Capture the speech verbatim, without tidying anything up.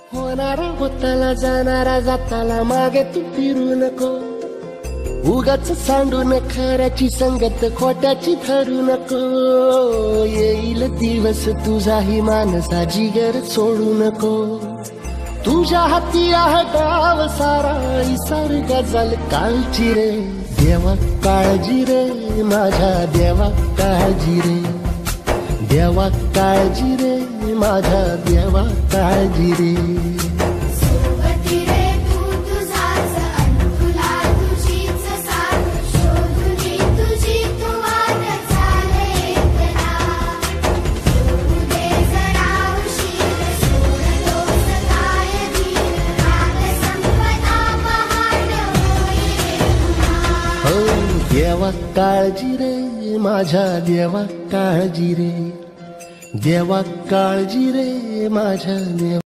होणारा होताला जाणारा जाताला मागे तू फिरू नको, उगाच सांडून खऱ्याची संगत खोट्याची ठरू नको. येईल दिवस तुझाही मानसा जिगर सोडू नको, तुझ्या हाती आहे गाव सारा इसार गजल कालची रे. देवा काळजी रे माझ्या देवा काळजी रे, देवा काळजी रे माझ्या देवा काळजी रे. देवा काळजी रे माझ्या देवा काळजी रे, देवा काळजी रे माझ्या देवा.